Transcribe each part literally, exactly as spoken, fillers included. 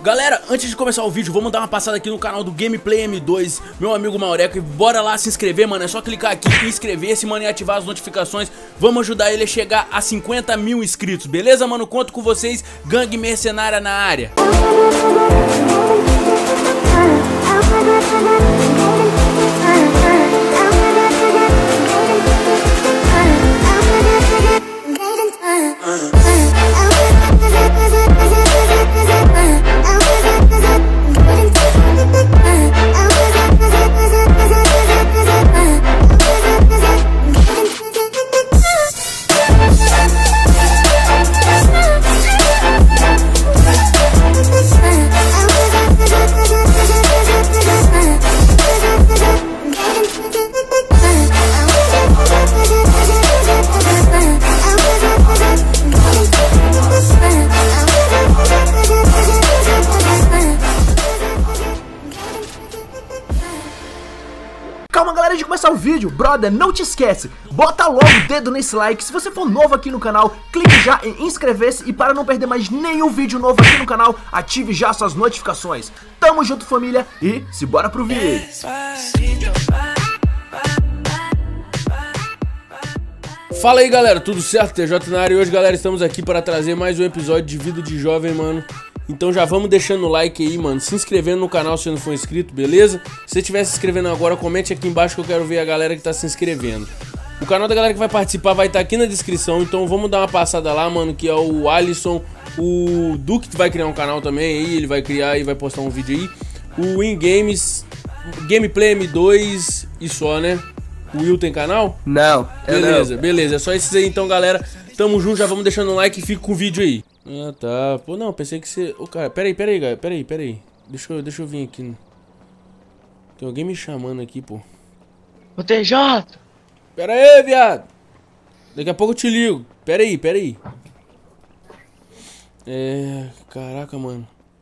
Galera, antes de começar o vídeo, vamos dar uma passada aqui no canal do Gameplay M dois, meu amigo Maureco, e bora lá se inscrever, mano. É só clicar aqui em inscrever-se, mano, e ativar as notificações. Vamos ajudar ele a chegar a cinquenta mil inscritos, beleza, mano? Conto com vocês, gangue mercenária na área. Calma, galera, de começar o vídeo, brother, não te esquece, bota logo o dedo nesse like. Se você for novo aqui no canal, clique já em inscrever-se. E para não perder mais nenhum vídeo novo aqui no canal, ative já suas notificações. Tamo junto, família, e se bora pro vídeo. Fala aí, galera, tudo certo? T J na área. E hoje, galera, estamos aqui para trazer mais um episódio de Vida de Jovem, mano. Então já vamos deixando o like aí, mano, se inscrevendo no canal se não for inscrito, beleza? Se você estiver se inscrevendo agora, comente aqui embaixo que eu quero ver a galera que tá se inscrevendo. O canal da galera que vai participar vai estar aqui na descrição, então vamos dar uma passada lá, mano, que é o Alisson, o Duque vai criar um canal também aí, ele vai criar e vai postar um vídeo aí. O InGames, Gameplay M dois e só, né? O Will tem canal? Não, beleza, não. beleza, é só esses aí então, galera. Tamo junto, já vamos deixando o like e fica com o vídeo aí. Ah, tá. Pô, não, pensei que você... Ô, oh, cara, peraí, peraí, galera, peraí, peraí. Deixa eu, deixa eu vir aqui. Tem alguém me chamando aqui, pô. Ô, T J! Pera aí, viado. Daqui a pouco eu te ligo. Pera aí, pera aí. É... Caraca, mano.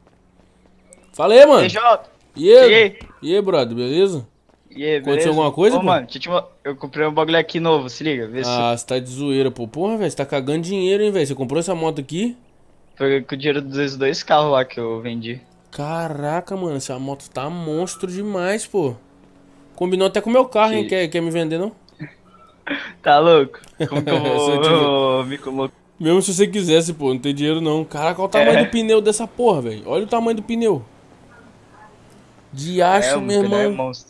Fala aí, mano. T J! E aí? E aí, brother, beleza? E aí, beleza? Aconteceu alguma coisa, Ô, pô? mano, deixa eu, te... eu comprei um bagulho aqui novo, se liga. Vê Ah, se... você tá de zoeira, pô. Porra, velho, você tá cagando dinheiro, hein, velho. Você comprou essa moto aqui? Foi com o dinheiro dos dois carros lá que eu vendi. Caraca, mano, essa moto tá monstro demais, pô. Combinou até com o meu carro, que... hein? Quer, quer me vender, não? Tá louco? Como que eu vou eu me colocar? Mesmo se você quisesse, pô, não tem dinheiro não. Caraca, olha o tamanho é. do pneu dessa porra, velho. Olha o tamanho do pneu. Diacho, é, meu irmão. É monstro.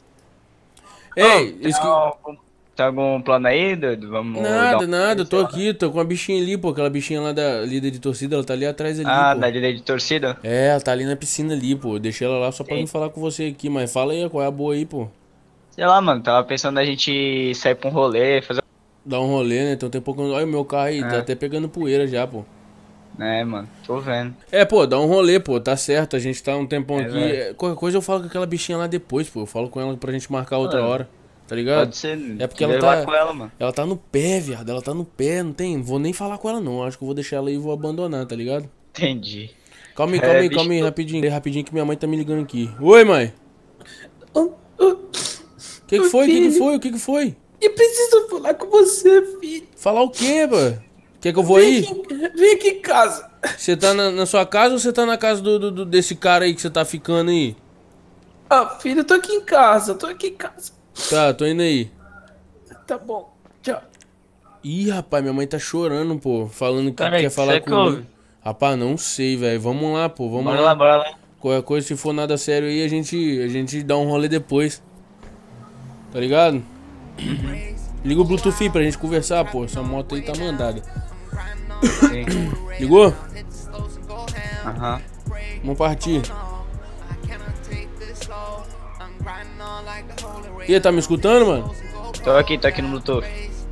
Ei, oh, isso que... algum... Tem algum plano aí, doido? Vamos Nada, um... nada, eu tô aqui, tô com a bichinha ali, pô. Aquela bichinha lá da líder de torcida, ela tá ali atrás ali, Ah, pô. da líder de torcida? É, ela tá ali na piscina ali, pô. Deixei ela lá só pra Sim. vir falar com você aqui, mas fala aí, qual é a boa aí, pô? Sei lá, mano, tava pensando na gente sair pra um rolê, fazer... Dar um rolê, né? Então tem pouco... Olha o meu carro aí, é. tá até pegando poeira já, pô. É, mano, tô vendo. É, pô, dá um rolê, pô, tá certo, a gente tá um tempão é, aqui. Véio. Qualquer coisa eu falo com aquela bichinha lá depois, pô. Eu falo com ela pra gente marcar outra Mano, hora, tá ligado? Pode ser, é porque ela tá, com ela, mano. ela tá no pé, viado, ela tá no pé, não tem, vou nem falar com ela não, acho que eu vou deixar ela aí e vou abandonar, tá ligado? Entendi. Calma aí, calma aí, calma aí, rapidinho, rapidinho que minha mãe tá me ligando aqui. Oi, mãe. O que que foi, o que que foi, o que que foi? Eu preciso falar com você, filho. Falar o quê, mano? Quer que eu vou vem aí? Aqui, vem aqui em casa. Você tá na, na sua casa ou você tá na casa do, do, do, desse cara aí que você tá ficando aí? Ah, filho, eu tô aqui em casa, tô aqui em casa. Tá, tô indo aí. Tá bom, tchau. Ih, rapaz, minha mãe tá chorando, pô, falando que Cara, quer falar que comigo. que Rapaz, não sei, velho. Vamos lá, pô, vamos bora lá. lá, bora lá. Qualquer coisa, se for nada sério aí, a gente, a gente dá um rolê depois. Tá ligado? Uhum. Liga o Bluetooth aí pra gente conversar, pô. Essa moto aí tá mandada. Sim. Ligou? Aham. Vamos partir. E aí, tá me escutando, mano? Tô aqui, tô aqui no Bluetooth.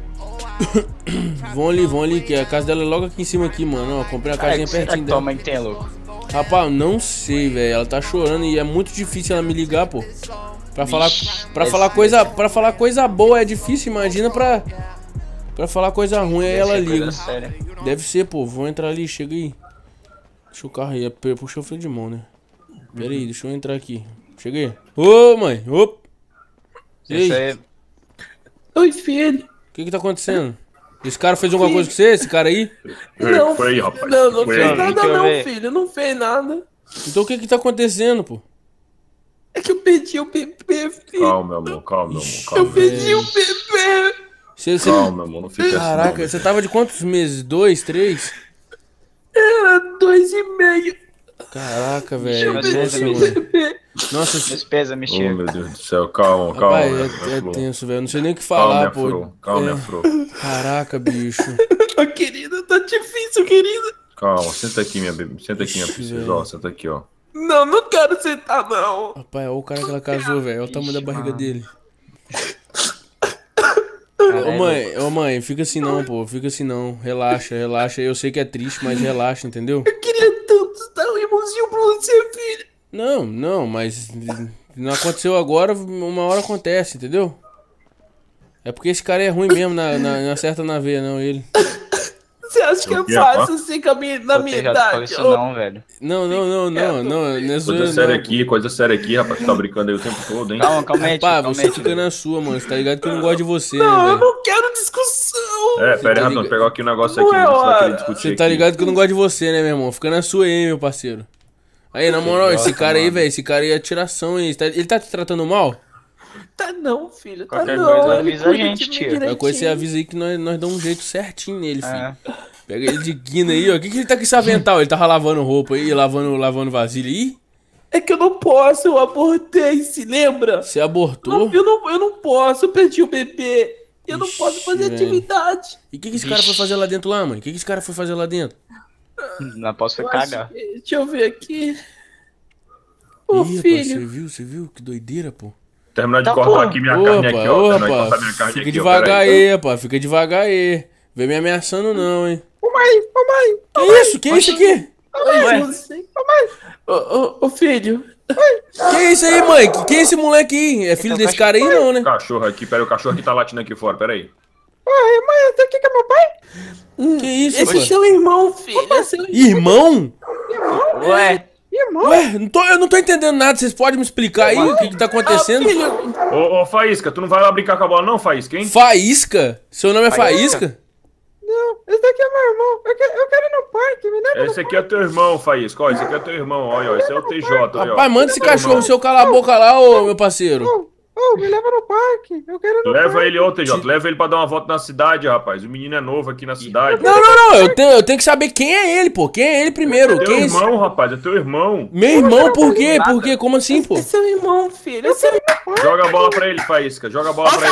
Vão ali, vão ali, que a casa dela é logo aqui em cima aqui, mano. Ó, comprei a casinha pertinho dela. Toma aí que tem, louco. Rapaz, não sei, velho. Ela tá chorando e é muito difícil ela me ligar, pô. Pra falar, pra falar coisa, pra falar coisa boa é difícil, imagina pra, pra falar coisa ruim, aí ela liga. Deve ser, pô, vou entrar ali, chega aí. Deixa o carro aí, puxa o freio de mão, né? Pera aí, deixa eu entrar aqui. Chega aí. Ô, mãe, ô. Ei, é... Oi, filho. O que que tá acontecendo? Esse cara fez alguma coisa com você, esse cara aí? Não, foi aí, rapaz. não, não Foi fez aí. nada Deixa eu não, ver. filho, não fez nada. Então o que que tá acontecendo, pô? É que eu perdi o bebê, filho. Calma, meu amor, calma, meu amor, calma. Eu perdi o bebê. Cê, cê... Calma, meu amor, não fica Caraca, assim. você tava de quantos meses? Dois, três? Era dois e meio. Caraca, velho. Meu Nossa, Deus, mano. Bebê. Nossa, Meus pesa, me Oh, chega. meu Deus do céu, calma, calma. rapaz, minha é, é flor. tenso, velho. Não sei nem o que Calma, falar, minha pô. flor. Calma, É. minha flor. Caraca, bicho. Ô, querida, tá difícil, querida. Calma, senta aqui, minha bebê. Senta aqui, minha Ixi, princesa. velho. Ó, senta aqui, ó. Não, não quero sentar, não. Rapaz, olha o cara que ela casou, velho. Olha o tamanho da barriga dele. Ô mãe, ô mãe, fica assim não, pô. Fica assim não. Relaxa, relaxa. Eu sei que é triste, mas relaxa, entendeu? Eu queria tanto dar um irmãozinho pra você, filho. Não, não, mas não aconteceu agora, uma hora acontece, entendeu? É porque esse cara é ruim mesmo, na, na, não acerta na veia, não, ele. Você acha que é Eu quê, fácil assim com a minha, na minha Você já falou idade? isso Ô, não, velho. Não, não, não, não, não, não é Coisa zoeira, séria não. aqui, coisa séria aqui, rapaz. Tu tá brincando aí o tempo todo, hein? Calma, calma aí, tio, Pá, calma você aí, fica tio. na sua, mano. Você tá ligado que eu não gosto de você, Não, né, eu velho? não quero discussão. É, pera aí, tá rapidão, ligado? pegar aqui um negócio Não aqui. é Você vai querer hora. discutir Você tá aqui. ligado que eu não gosto de você, né, meu irmão? Fica na sua aí, meu parceiro. Aí, na moral, esse cara aí, velho, esse cara aí é tiração, hein? Ele tá- Ele tá te tratando mal? Tá não, filho, tá Qualquer não. coisa, Ele avisa a cuida gente, de mim tio. direitinho. Vai com esse aviso aí que nós, nós damos um jeito certinho nele, filho. É. Pega ele de guina aí, ó. O que, que ele tá com esse avental? Ele tava lavando roupa aí, lavando, lavando vasilha aí? É que eu não posso, eu abortei, se lembra? Você abortou? Não, eu, não, eu não posso, eu perdi o bebê. Eu não Ixi, posso fazer velho. atividade. E o que, que esse cara foi fazer lá dentro lá, mãe? O que, que esse cara foi fazer lá dentro? Não posso Eu cagar. acho que- Deixa eu ver aqui. Ô, Ih, rapaz, você filho. viu, você viu? Que doideira, pô. Terminar de Tá, cortar porra. aqui minha Ô, carne rapaz, aqui, ó. ô, Terminar de cortar rapaz, minha carne fica aqui, ó. devagar Pera aí, rapaz, fica devagar aí. Vem me ameaçando não, hein. Ô, mãe, ô, mãe. Que isso? Que isso aqui? Oi, José. Ô, mãe. Ô, ô, ô, filho. Que isso aí, mãe? Que, que é esse moleque aí? É filho Então, desse cara aí não, né? Cachorro aqui, pera aí, o cachorro aqui tá latindo aqui fora, pera aí. Oi, mãe, esse aqui que é meu pai? Que isso, Esse é pô? seu irmão, filho. Esse é seu Irmão? Ué, irmão. Ué, não tô, eu não tô entendendo nada. Vocês podem me explicar aí o que, que tá acontecendo? Ah, filho. Ô, ô, Faísca, tu não vai lá brincar com a bola não, Faísca, hein? Faísca? Seu nome é Faísca? Faísca? Não, esse daqui é meu irmão. Eu quero, eu quero ir no parque, me leva. Esse aqui é teu irmão, Faísca, ó, esse aqui é teu irmão, olha, ó, esse é o T J, olha, ó. Rapaz, manda esse Teu irmão. cachorro seu calar a boca lá, ô meu parceiro. Ô, me leva no parque. Eu quero ir no Leva ele, ô, T J, leva ele pra dar uma volta na cidade, rapaz. O menino é novo aqui na cidade. Não, não, não. Eu tenho, eu tenho que saber quem é ele, pô. Quem é ele primeiro? É teu Quem é esse... irmão, rapaz, é teu irmão. Meu irmão, por quê? Por quê? Como assim, pô? É seu irmão, filho. É seu irmão. Joga a bola pra ele, Faísca, joga a bola pra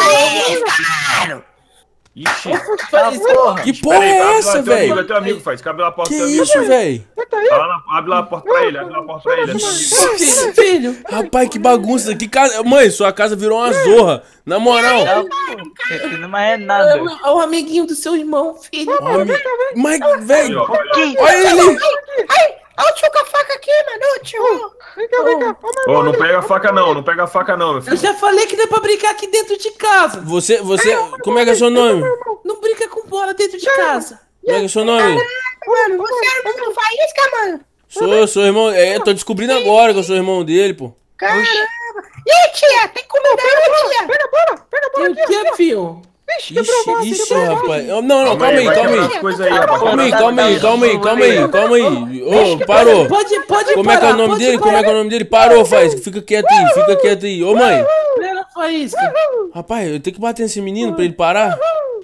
ele. Ixi, porra. Que porra pera aí, é abre lá, essa, é teu amigo, é velho? teu amigo, Faísca, abre lá a porta Que do teu amigo. isso, velho? Tá lá na- abre lá a porta pra ele, abre lá a porta pra ele. é teu amigo. Filho, filho. Rapaz, que bagunça. Que casa... Mãe, sua casa virou uma zorra. Na moral. Não, pô, isso aqui não é nada. É o, é o amiguinho do seu irmão, filho. Homem... Mas, Aí, velho, ó, Que? olha ele. Olha o tio com a faca aqui, mano. Tio. Vem cá, vem cá. Ô, Ô, não pega a faca não, não pega a faca não, meu Eu filho. já falei que não é pra brincar aqui dentro de casa. Você, você... Como é que é seu nome? Não brinca com bola dentro de casa. Como é que é seu nome? Mano, você é irmão do Faísca, mano. Sou, sou irmão... É, tô descobrindo agora que eu sou irmão dele, pô. Caramba. E aí, tia? Tem comida aí, tia? Pega a bola, pega a Tem o que, filho? Ixi, ixi, rapaz. Não, não, calma aí, vai calma quebrar aí. as coisas aí, rapaz. Calma aí, calma aí, calma aí, calma aí, calma aí. Ô, parou. Pode, pode Como é que é parar, o nome pode dele? Como é que é o nome dele? Parou, faz. Fica quieto aí, fica quieto aí. Ô, mãe. Pera, Faísca. Rapaz, eu tenho que bater nesse menino pra ele parar.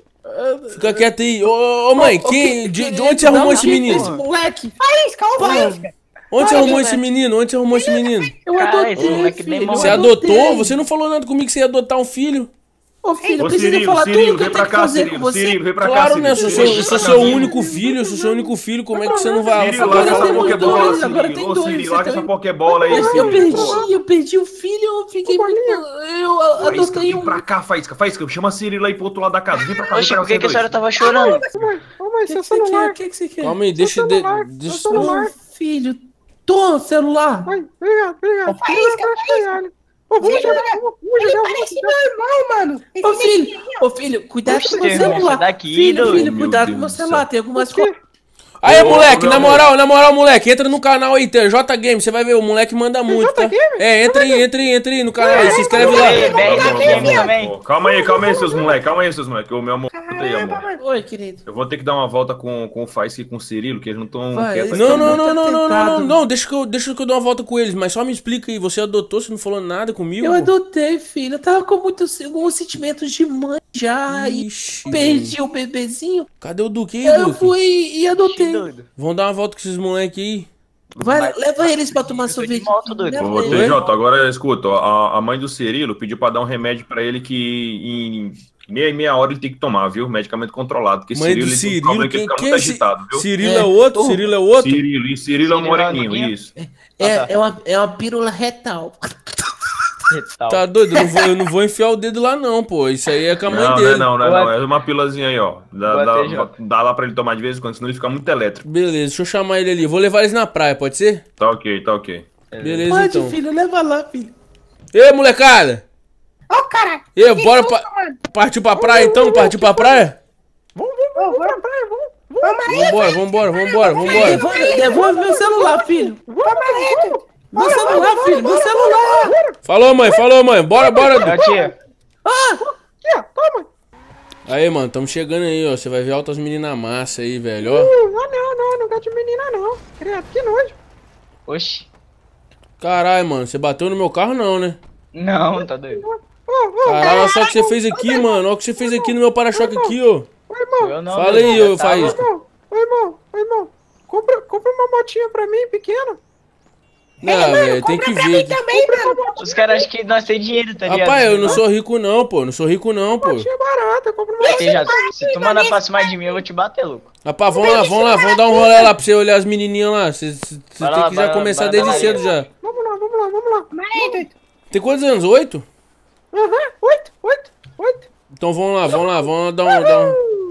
Fica quieto aí. Ô, ô, mãe, quem, de, de onde você arrumou esse Esse menino? moleque. Faísca, ô Faísca. Onde você arrumou esse menino? Onde você arrumou esse menino? Eu Cara, adotei, esse moleque nem filho. morre. Você eu adotou? adotei. Você não falou nada comigo que você ia adotar um filho? Ô, filho, Ô, precisa Cirilo, falar Cirilo, tudo que vem eu pra tenho que cá, fazer com Cirilo, você. Cirilo, vem pra cá, Claro, Cirilo. né? Sou Cirilo, seu, vem sou pra seu cá. único filho, eu sou seu único filho. Como é que você não vai... Cirilo, Agora larga essa tem pokebola, dois, agora tem Cirilo. Ô, dois, Cirilo, você larga tem- essa pokebola aí, Eu Cirilo. perdi, eu perdi o filho, eu fiquei muito... Eu Faísca, adotei vem um... pra cá, Faísca, Faísca, chama a Cirilo aí pro outro lado da casa. Vem pra cá, vem Oxe, pra cá, por que, vocês que a dois. senhora tava chorando? Ô, mãe, seu celular. O que que você quer? Calma aí, deixa... De, deixa Ô, filho, tô celular. Ô, Faísca, Faísca. Ele parece meu irmão, mano. Ô, filho, ô, filho, cuidado com o meu Oxe, celular. sai daqui, Filho, doido. filho, Meu cuidado Deus com o meu do céu. celular, tem algumas coisas. Aí, Ô, moleque, meu na amor. moral, na moral, moleque, entra no canal aí, T J Game, você vai ver, o moleque manda muito, tá? É, entra aí, entra aí, entra aí no canal aí, se inscreve lá. Ei, B R Game também. Pô, calma aí, calma aí, seus moleques, calma aí, seus moleques. Ô, meu amor, escuta aí, amor. Oi, querido. Eu vou ter que dar uma volta com, com o Faísca e com o Cirilo, que eles não estão Vai, quietos. eles Não, aqui. não, não, não, não, não, não, Tentado. não, deixa que, eu, deixa que eu dou uma volta com eles, mas só me explica aí, você adotou, você não falou nada comigo? Eu adotei, filho. Eu tava com muitos alguns sentimentos de mãe já. Ixi, E perdi o bebezinho. cadê o Duque aí, Eu Duque? fui e adotei. Doido. Vamos dar uma volta com esses moleques aí. Vai, leva eles pra tomar Eu tô de sorvete. moto, doido. Leva Ô, eles. T J, agora escuta, ó, a, a mãe do Cirilo pediu pra dar um remédio pra ele que em meia e meia hora ele tem que tomar, viu? Medicamento controlado, porque Mãe do Cirilo, ele tem um Cirilo, problema que quem, fica quem muito é esse? agitado, viu? Cirilo É. é outro, Oh. Cirilo é outro? Cirilo, e Cirilo é um Cirilo é moreninho, novinho? isso. É, é, uma, é uma pílula retal. Tal. Tá doido? Eu não, vou, eu não vou enfiar o dedo lá não, pô, isso aí é com a mãe Não, não dele. é não, não é Boa- não, é uma pilazinha aí, ó. Dá, Boa, dá, T J. dá lá pra ele tomar de vez em quando, senão ele fica muito elétrico. Beleza, deixa eu chamar ele ali, vou levar eles na praia, pode ser? Tá ok, tá ok. Beleza, Pode, então. filho, leva lá, filho. Ei, molecada! Ô, cara. Ei, que bora susto, pa... mano. partiu pra praia então? Partiu pra praia? Vamos pra praia, vamos. Vamos aí, Vambora, vambora, vambora, vambora. Devolve, devolve meu celular, filho. vamos aí. Meu celular, filho, meu celular. Falou, mãe, falou, mãe. Bora, bora. Tchau, tia. Aqui, ó, toma. Aí, mano, tamo chegando aí, ó. Você vai ver altas meninas massa aí, velho, ó. Não, não, não, não gosto de menina, não. Credo, que nojo. Oxi. Caralho, mano, você bateu no meu carro não, né? Não, tá doido. Ô, ô, Caralho, olha só o que você fez aqui, mano. Olha o que você fez aqui no meu para-choque aqui, ó. ô, irmão. Eu não, Fala doido, aí, já ô tava- Faísca. Irmão, ô, irmão, ô, irmão. Compra, compra uma motinha pra mim, pequena. Não, velho, tem que ver. Também, mano. Os caras acham que nós temos dinheiro, tá ligado? Rapaz, eu não sou rico não, pô. Não sou rico não, pô. Motinha barata, compra uma Você já, se tu mandar pra cima de mim, eu vou te bater, louco. Rapaz, vamos lá, vamos lá, vamos dar um rolê lá pra você olhar as menininhas lá. Você você Vai tem lá, que vai já lá, começar vai desde lá, cedo já. Vamos lá, vamos lá, vamos lá. Mas aí, doido. Tem quantos anos? Oito? Aham, oito, oito, oito. Então vamos lá, vamos lá, vamos lá dar um, dar um...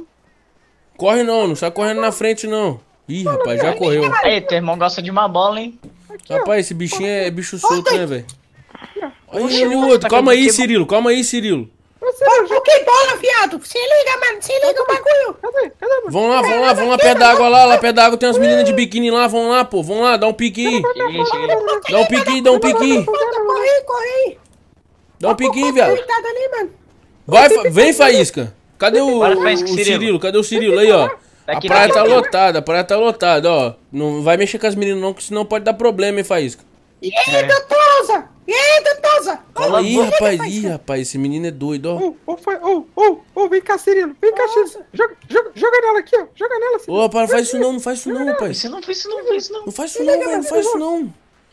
Corre não, não sai correndo na frente não. Ih, rapaz, já correu. Aí, teu irmão gosta de uma bola, hein? Rapaz, esse bichinho é bicho solto, né, velho? Olha Oxe, ele o tá outro. Calma aí, querendo que- Cirilo, calma aí, Cirilo. Você, Ô, que bola, viado! Se liga, mano, se liga o bagulho! cadê, cadê, mano? Vamos lá, vamos lá, vamos lá perto da água lá, lá perto da água tem umas meninas de biquíni lá, vamos lá, pô, vamos lá, dá um pique aí. Cheguei, cheguei. Dá um pique aí, dá um pique aí. Corre aí, corre aí! Dá um pique aí, viado. Cuidado ali, mano! Vai, Fa- vem, Faísca. Cadê o, Bora, o Faísca, Cirilo. Cirilo? Cadê o Cirilo? Aí, ó. A Daqui, praia daqui, tá daqui. lotada, a praia tá lotada, ó. Não vai mexer com as meninas não, que senão pode dar problema, hein, Faísca. E aí, doutosa? E aí, doutosa? Calma aí, Ô, rapaz. Faísca. Ih, rapaz, esse menino é doido, ó. Ô, ô, foi- ô, ô, ô, vem cá, Cirilo, vem cá, Cirilo. Joga, joga, joga nela aqui, ó, joga nela, Cirilo. Ô, rapaz, não faz isso não, não faz isso não, rapaz. Isso não foi isso, não foi isso, não. Não faz isso não, velho, não faz isso não.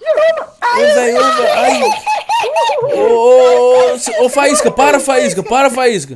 Ô, velho, ô, velho, ai. Ô, ô, ô, ô, Faísca, para, Faísca, para, Faísca.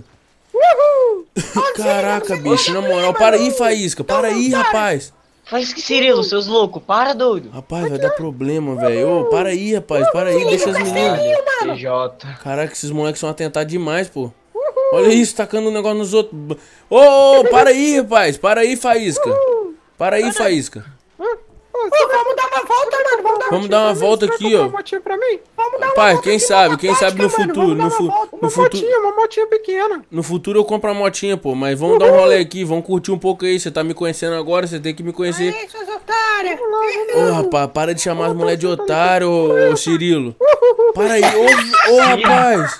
Caraca, bicho, na moral, para aí, Faísca, para aí, rapaz. Faz que Cirilo, seus loucos, para, doido. Rapaz, vai dar problema, velho. Ô, para aí, rapaz, para aí, deixa as meninas. T J. Caraca, esses moleques são atentados demais, pô. Olha isso, tacando um negócio nos outros. Ô, ô, para aí, rapaz, para aí, Faísca. Para aí, Faísca. Ô, vamos dar uma volta, mano! Vamos dar Vamos dar uma volta Vai aqui, comprar ó. uma motinha pra mim? Vamos dar uma Pai, volta quem aqui sabe, na quem sabe no prática, mano. futuro, Vamos no, dar fu uma volta. no Uma futuro, motinha, uma motinha pequena. no futuro eu compro uma motinha, pô, mas vamos dar um rolê aqui, vamos curtir um pouco aí, você tá me conhecendo agora, você tem que me conhecer. Aí, seus otários! Ô, rapaz, para de chamar as mulheres de otário, ô, ô, Cirilo. Para aí, ô, ô, rapaz.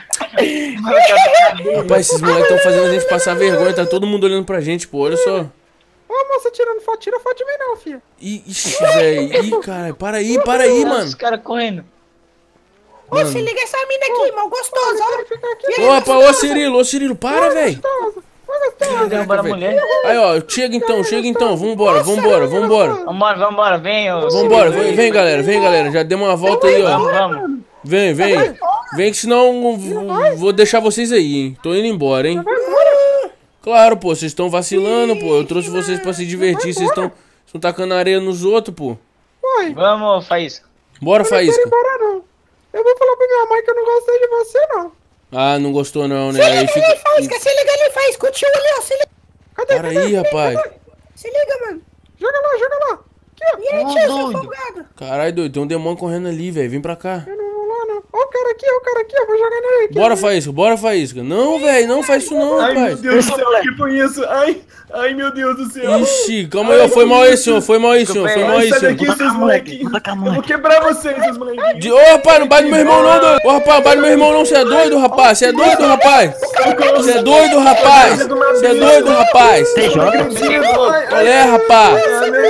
Rapaz, esses moleques estão fazendo a gente passar vergonha, tá todo mundo olhando pra gente, pô, olha só. Ô, moça, tirando foto, tira foto de mim não, filha. Ih, ixi, velho, ih, cara, para aí, para aí, Os mano. caras correndo. Ô, se liga essa mina aqui, mal gostosa, ó! Fica aqui, Ô, rapaz, ô, Cirilo, ô, Cirilo, para, velho. gostosa. Ô, gostosa. Derrubaram a mulher. Aí, ó, chega então, chega então, vambora, vambora, vambora. Vambora, vambora, vem, ô. Vambora, Cirilo. vem, vem, galera, vem, galera, já deu uma volta aí, ó. Vamos, vamos. Vem, vem. Vem que senão v- vou deixar vocês aí, hein. Tô indo embora, hein. Claro, pô, vocês estão vacilando, pô. Eu trouxe vocês pra se divertir, vocês estão tacando areia nos outros, pô. Oi, Vamos, Faísca. Bora, eu não quero ir Faísca. embora não. Eu vou falar pra minha mãe que eu não gostei de você, não. Ah, não gostou não, né? Se Aí liga fica... ali, Faísca! Se liga ali, Faísca! O tio ali, ó! Se liga! Cadê, Para aí, rapaz. Se liga, mano! Joga lá, joga lá. Aqui, ó. E aí, Ô, tio, seu doido. folgado? Caralho, doido, tem um demônio correndo ali, velho. Vem pra cá. Eu não vou lá, não. Ô, cara aqui, ó, o cara aqui, eu vou jogar nele aqui. Bora, Faísca, bora, Faísca. Não, velho, não faz isso não, Ai, meu rapaz. Deus do céu, o que foi isso? Ai, ai, meu Deus do céu. Ixi, calma aí, ó, foi mal aí, senhor, foi mal aí, senhor, foi mal aí, Sai senhor. daqui, seus molequinhos. Eu vou quebrar vocês, seus molequinhos. De... Ô, rapaz, não bate no meu irmão não, doido. Ô, rapaz, não bate no meu irmão não, você é doido, rapaz, você é doido, rapaz. Você é doido, rapaz. Você é doido, rapaz. Qual é, rapaz?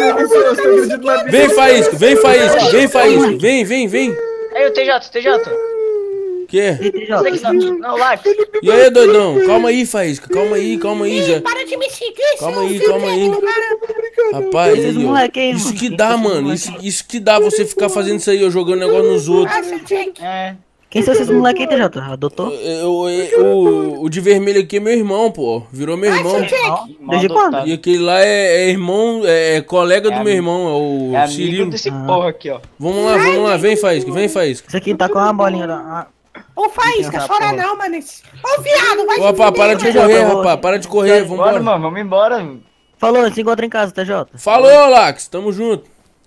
Vem, Faísca, vem, Faísca, vem, Faísca, vem, vem, vem. Aí, o T J, T J. Que? Não, não, live. E aí, doidão? Calma aí, Faísca, calma aí, calma aí, já. Para de me seguir, Calma seu aí, filho calma aí. do cara. Rapaz, aí, ó, isso que dá, mano, isso, isso que dá você ficar fazendo isso aí, ó, jogando negócio nos outros. Ah, seu Jack. É. Quem são esses moleques aí, T J? Adotou? Eu- eu- o, o de vermelho aqui é meu irmão, pô, virou meu irmão. Desde quando? E aquele lá é, é irmão, é, é colega É do meu amigo. irmão, é o É amigo Cirilo. desse porra aqui, ó. Vamos lá, vamos lá, vem, Faísca, vem, Faísca. Isso aqui tá com uma bolinha. Ah, Ô, Faísca, chora não, mano. Esse- Ô, viado, vai Ô, rapaz, para de T J, correr, eu vou- rapaz, para de correr, Bora, vambora. mano, vamos embora. falou, se encontra em casa, T J. Falou, Lax, tamo junto.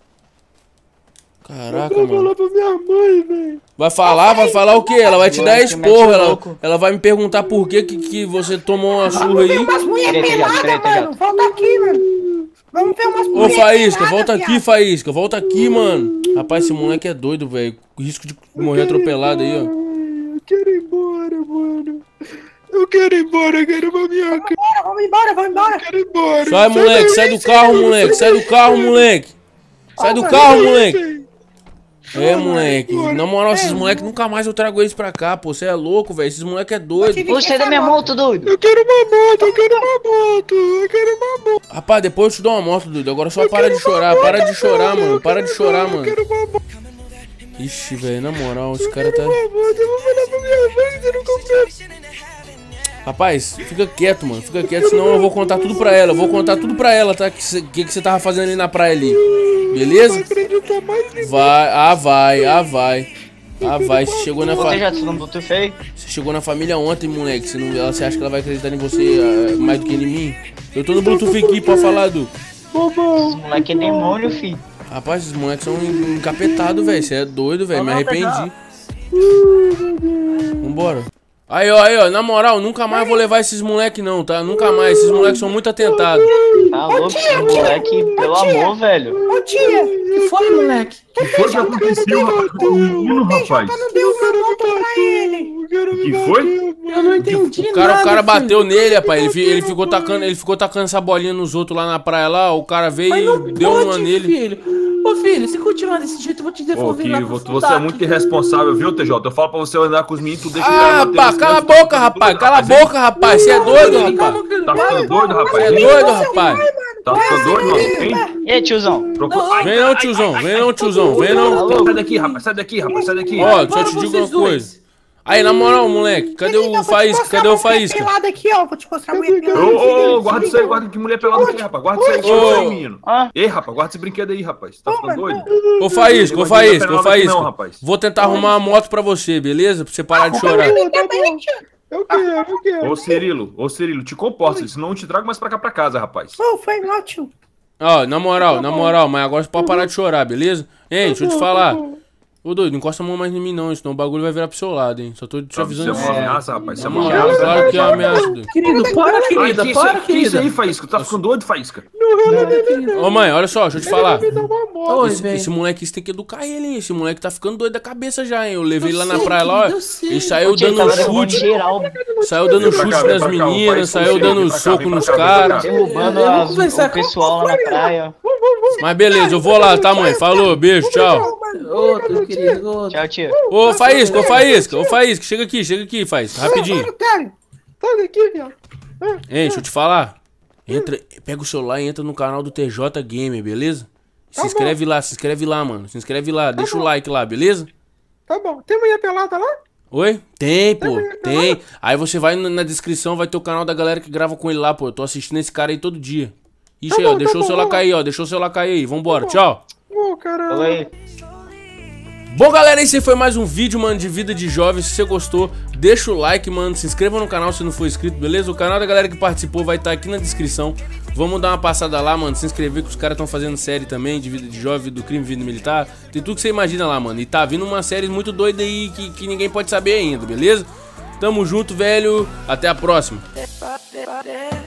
Caraca, mano. Pra minha mãe, velho. Vai falar, vai falar o quê? Ela vai te dar Você mete esporro, o ela, louco. ela vai me perguntar por que que, que você tomou uma surra aí. umas mulher Peraí, T J, pelada, peraí, T J. mano. Volta aqui, mano. Vamos ver umas Ô, mulher Faísca, pelada, volta aqui, viado. Faísca, volta aqui, mano. Rapaz, esse moleque é doido, velho. Risco de morrer atropelado aí, ó. Eu quero ir embora, mano. Eu quero ir embora, eu quero ir pra minha casa. Bora, vamos embora, vamos embora. Eu quero ir embora. Sai, moleque, sai do carro, moleque, sai do carro, moleque. Sai do carro, moleque. É, moleque. Na moral, esses moleques nunca mais eu trago eles pra cá, pô. Você é louco, velho. Esses moleques é doido. Você é da minha moto, doido. Eu quero uma moto, eu quero uma moto, eu quero uma moto. Rapaz, depois eu te dou uma moto, doido. Agora só para de chorar, para de chorar, mano. Para de chorar, mano. Eu quero uma moto, Ixi, velho, na moral, esse cara tá. eu vou mandar pra minha mãe, você não comprou. Rapaz, fica quieto, mano. Fica quieto, senão eu vou contar tudo pra ela. Eu vou contar tudo pra ela, tá? O que você que que você tava fazendo ali na praia ali. Beleza? Acredita mais em Vai, ah, vai, ah, vai. Ah, vai. Você chegou na Ô, T família. J, você não botou feio? Você chegou na família ontem, moleque. Você, não, ela, você acha que ela vai acreditar em você ah, mais do que em mim? Eu tô no Bluetooth aqui pra falar, Du. Esse moleque é demônio, filho. Rapaz, esses moleques são encapetados, velho. Você é doido, velho. Me arrependi. Vambora. Aí, ó, aí, ó. Na moral, nunca mais vou levar esses moleques, não, tá? Nunca mais. Esses moleques são muito atentados. Tá louco, esse moleque, pelo amor, velho. Ô, tia, que foi, moleque? O que foi que aconteceu, rapaz? Com o menino, rapaz? não deu uma moto pra ele. O que foi? Eu não entendi O cara, nada, o cara filho. bateu nele, rapaz. Ele, fi- ele, ficou tacando, ele ficou tacando essa bolinha nos outros lá na praia lá. O cara veio Mas e não deu pode, uma nele. filho. Ô, filho, se continuar desse jeito, eu vou te Ô, devolver lá que pro vo- você é muito irresponsável, viu, T J? Eu falo pra você andar com os meninos, tu deixa o cara Ah, bater rapaz, nos cala a cantos, boca, tá rapaz. doido, Cala a rapaz, boca, rapaz. Você é doido, rapaz. Tá ficando doido, Você rapaz? é doido, rapaz. Tá ficando doido, mano? Hein? E aí, tiozão? Procura- Ai, Vem não, tiozão. Vem não, tiozão. Vem não. Alô? sai daqui, rapaz. Sai daqui, rapaz. Sai daqui. Ó, deixa eu Bora te dizer vocês uma dois. coisa. Aí, na moral, moleque. Cadê o Faísca? Cadê o Faísca? Pelada aqui, ó. Vou te mostrar a mulher Ô, pelada. ô, ô, guarda isso aí, guarda que mulher pelada aqui, rapaz. Guarda isso aí, guarda isso aí, menino. Ah, Ei, rapaz, guarda esse brinquedo aí, rapaz. Tá ficando doido? Ô, Faísca, ô, Não Faísca, tem ô, nada aqui não, Faísca. rapaz. Vou tentar arrumar uma moto pra você, beleza? Pra você parar de chorar. Tá bom. Eu quero, eu quero. Ô, Cirilo, ô, Cirilo, te comporta, senão eu não te trago mais pra cá pra casa, rapaz. Ô, foi mal, tio. Ó, na moral, na moral, mas agora você pode parar de chorar, beleza? Hein, deixa eu te falar. Ô, doido, não encosta a mão mais em mim não, senão o bagulho vai virar pro seu lado, hein? Só tô te Isso é avisando uma isso. ameaça, rapaz. Isso é Na uma moral, ameaça. claro que é uma ameaça, doido. Querido, para, Ai, querida, que isso, para, aí- que isso querida. aí, Faísca? Tu tá ficando doido, Faísca? Ô, mãe, olha só, deixa eu te falar. Oi, Esse, velho. esse moleque, você tem que educar ele, hein? Esse moleque tá ficando doido da cabeça já, hein? Eu levei ele lá na sei, praia lá, ó. querido, eu sei. Ele saiu Tio, dando tava um derrubando chute, geral, saiu dando Vem pra chute cá, vem nas pra cá, o pai meninas, saiu Cirilo, dando vem pra cá, soco vem pra nos cá, vem pra caras. cá. derrubando Eu vou as- conversar o pessoal lá na praia. Mas beleza, eu vou lá, tá, mãe? Falou, beijo, tchau. Outro, querido, outro. Tchau, tia. Ô, Faísca, ô, Faísca, ô, Faísca, chega aqui, chega aqui, Faísca, rapidinho. Otário. Sai daqui, viado. Hein, deixa eu te falar. Entra, pega o celular e entra no canal do T J Gamer, beleza? Se inscreve lá, se inscreve lá, mano. Se inscreve lá, deixa o like lá, beleza? Tá bom. Tem mulher pelada lá? Oi? Tem, pô, tem. Aí você vai na na descrição, vai ter o canal da galera que grava com ele lá, pô. Eu tô assistindo esse cara aí todo dia. Ixi, Tá aí, ó, bom, deixou tá o bom, celular vamos lá. cair, ó. Deixou o celular cair aí. Vambora, tchau. Ô, caralho. Falou aí. Bom, galera, esse foi mais um vídeo, mano, de vida de jovem. Se você gostou, deixa o like, mano. Se inscreva no canal se não for inscrito, beleza? O canal da galera que participou vai estar aqui na descrição. Vamos dar uma passada lá, mano. Se inscrever, que os caras estão fazendo série também de vida de jovem, do crime, vida militar. Tem tudo que você imagina lá, mano. E tá vindo uma série muito doida aí que, que ninguém pode saber ainda, beleza? Tamo junto, velho. Até a próxima.